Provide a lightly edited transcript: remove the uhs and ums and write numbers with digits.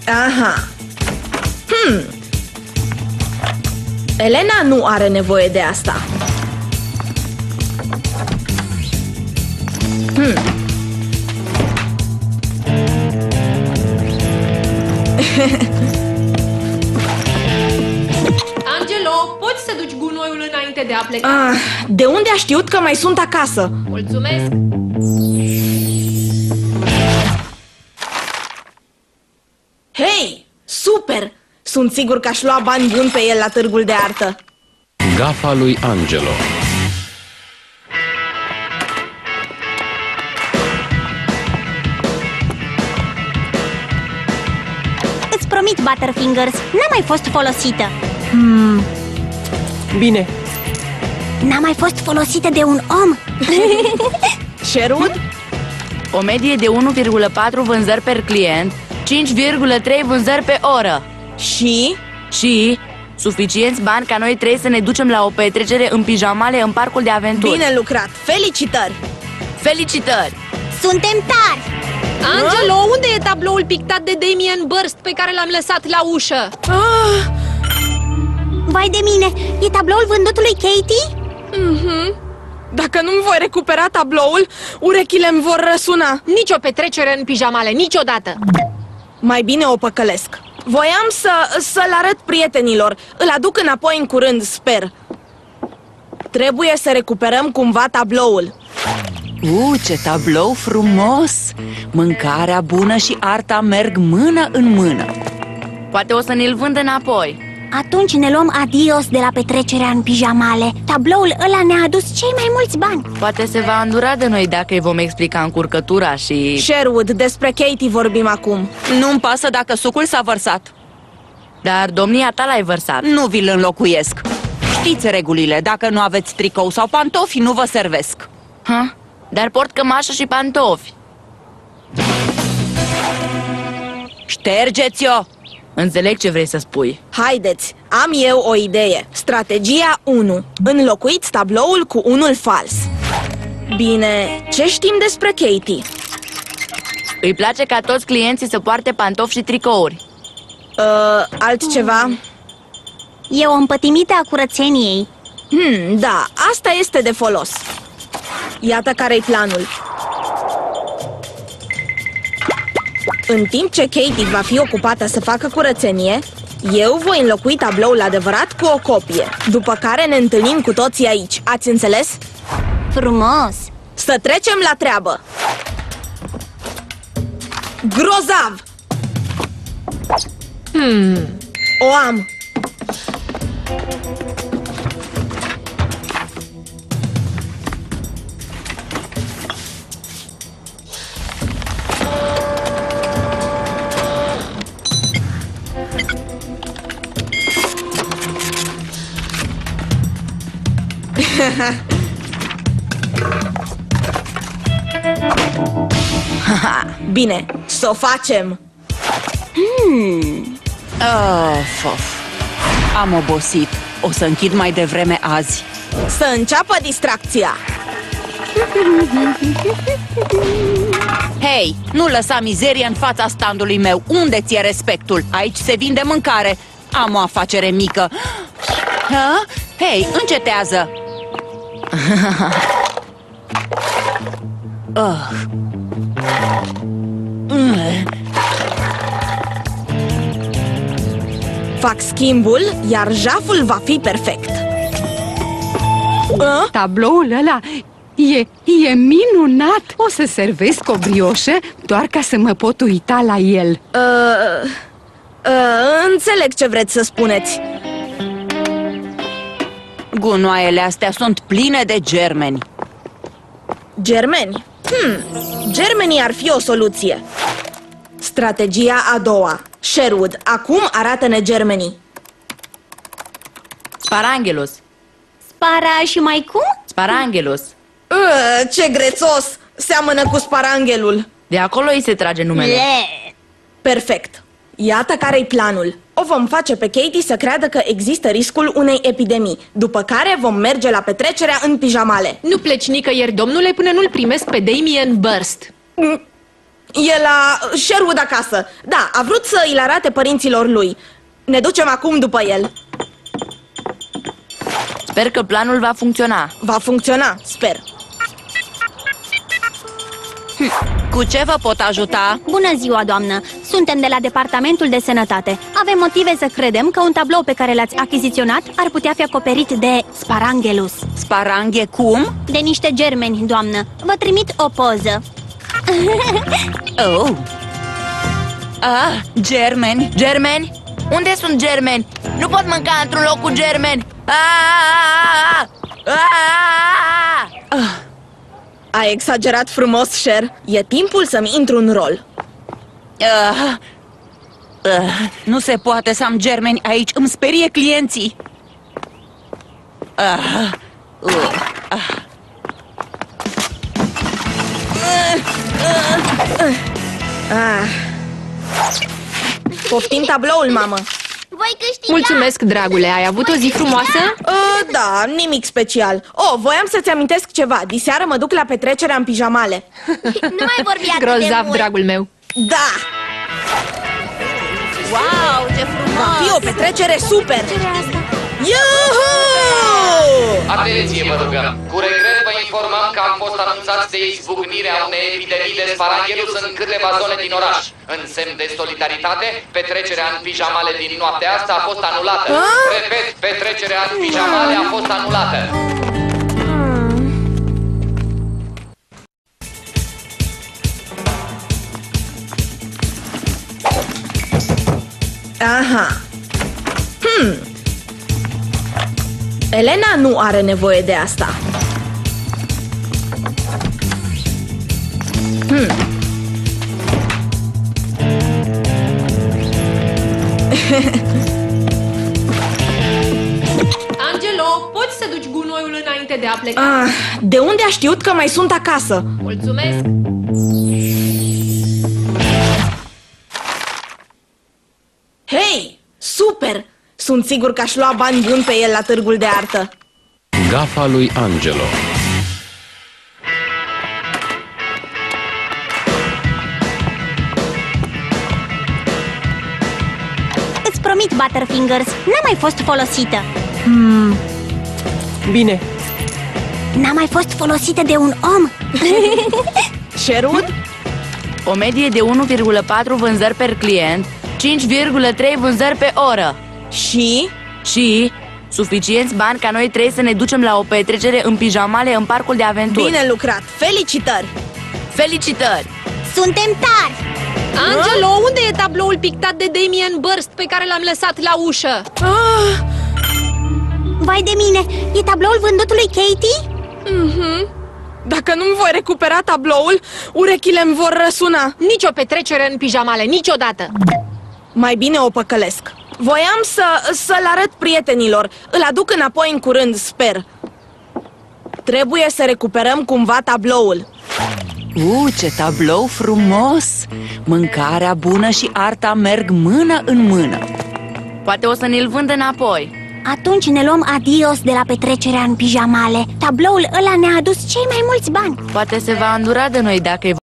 Aha. Elena nu are nevoie de asta. Angelo, poți să duci gunoiul înainte de a pleca? De unde a știut că mai sunt acasă? Mulțumesc! Hei, super! Sunt sigur că aș lua bani buni pe el la târgul de artă. Gafa lui Angelo. Îți promit, Butterfingers, n-a mai fost folosită. Bine. N-a mai fost folosită de un om. Sherwood? O medie de 1,4 vânzări per client, 5,3 vânzări pe oră. Și suficienți bani ca noi trei să ne ducem la o petrecere în pijamale în parcul de aventuri. bine lucrat! Felicitări! Felicitări! Suntem tari! Angelo, unde e tabloul pictat de Damien Burst pe care l-am lăsat la ușă? Vai de mine, e tabloul vândutului Katie? Dacă nu-mi voi recupera tabloul, urechile îmi vor răsuna. Nici o petrecere în pijamale, niciodată! Mai bine o păcălesc. Voiam să-l arăt prietenilor. Îl aduc înapoi în curând, sper. Trebuie să recuperăm cumva tabloul. Ce tablou frumos! Mâncarea bună și arta merg mână în mână. Poate o să ne-l vândă înapoi. Atunci ne luăm adios de la petrecerea în pijamale. Tabloul ăla ne-a adus cei mai mulți bani. Poate se va îndura de noi dacă îi vom explica încurcătura și... Sherwood, despre Katie vorbim acum. Nu-mi pasă dacă sucul s-a vărsat. Dar domnia ta l-ai vărsat. Nu vi-l înlocuiesc. Știți regulile, dacă nu aveți tricou sau pantofi, nu vă servesc. Dar port cămașă și pantofi. Ștergeți-o! Înțeleg ce vrei să spui. Haideți, am eu o idee. Strategia 1. Înlocuiți tabloul cu unul fals. Bine, ce știm despre Katie? Îi place ca toți clienții să poarte pantofi și tricouri. Altceva? E o împătimită a curățeniei. Da, asta este de folos. Iată care-i planul. În timp ce Katie va fi ocupată să facă curățenie, eu voi înlocui tabloul adevărat cu o copie. După care ne întâlnim cu toții aici. Ați înțeles? Frumos! Să trecem la treabă! Grozav! O am! Bine, să o facem. Am obosit. O să închid mai devreme azi. Să înceapă distracția. Hei, nu lăsa mizerie în fața standului meu. Unde ți-e respectul? Aici se vinde mâncare. Am o afacere mică. Hei, încetează. Fac schimbul, iar jaful va fi perfect. Tabloul ăla e minunat. O să servesc o brioșă doar ca să mă pot uita la el. Înțeleg ce vreți să spuneți. Gunoaiele astea sunt pline de germeni. Germeni? Germenii ar fi o soluție. Strategia a doua. Sherwood, acum arată-ne germenii. Sparangelus. Spara și mai cum? Sparangelus. Ce grețos! Seamănă cu sparanghelul. De acolo îi se trage numele. Perfect. Iată care-i planul. O vom face pe Katie să creadă că există riscul unei epidemii, după care vom merge la petrecerea în pijamale. Nu pleci nicăieri, domnule, până nu-l primesc pe Damien Burst. E la Sherwood acasă. Da, a vrut să îi arate părinților lui. Ne ducem acum după el. Sper că planul va funcționa. Va funcționa, sper. Cu ce vă pot ajuta? Bună ziua, doamnă! Suntem de la Departamentul de Sănătate. Avem motive să credem că un tablou pe care l-ați achiziționat ar putea fi acoperit de Sparangelus. Sparanghe cum? De niște germeni, doamnă. Vă trimit o poză. Oh. Ah, germeni. Germeni? Unde sunt germeni? Nu pot mânca într-un loc cu germeni. Ai exagerat frumos, Sher. E timpul să-mi intru în rol. Nu se poate să am germeni aici, îmi sperie clienții. Poftim tabloul, mamă. Voi câștiga! Mulțumesc, dragule, ai avut o zi frumoasă? Da, nimic special. Voiam să-ți amintesc ceva. Diseară mă duc la petrecerea în pijamale. Nu mai vorbi atât de Grozav, mult. dragul meu. Da! Wow, ce frumos! Va fi o petrecere super! Iuhu! Atenție, vă rugăm! Cu regret vă informăm că am fost anunțați de izbucnirea unei epidemii de Sparangelus în câteva zone din oraș. În semn de solidaritate, petrecerea în pijamale din noaptea asta a fost anulată. Repet, petrecerea în pijamale a fost anulată. Aha. Elena nu are nevoie de asta. Angelo, poți să duci gunoiul înainte de a pleca? De unde a știut că mai sunt acasă? Mulțumesc! Hei, super! Sunt sigur că aș lua bani buni pe el la târgul de artă. Gafa lui Angelo. Îți promit, Butterfingers, n-a mai fost folosită. Bine. N-a mai fost folosită de un om. Sherwood? O medie de 1,4 vânzări per client, 5,3 vânzări pe oră. Și suficienți bani ca noi trei să ne ducem la o petrecere în pijamale în parcul de aventuri. bine lucrat! Felicitări! Felicitări! Suntem tari! Angelo, unde e tabloul pictat de Damien Burst pe care l-am lăsat la ușă? Vai de mine, e tabloul vândutului Katie? Dacă nu-mi voi recupera tabloul, urechile-mi vor răsuna. Nici o petrecere în pijamale, niciodată! Mai bine o păcălesc. Voiam să-l arăt prietenilor. Îl aduc înapoi în curând, sper. Trebuie să recuperăm cumva tabloul. Ce tablou frumos! Mâncarea bună și arta merg mână în mână. Poate o să ne-l vândă înapoi. Atunci ne luăm adios de la petrecerea în pijamale. Tabloul ăla ne-a adus cei mai mulți bani. Poate se va îndura de noi dacă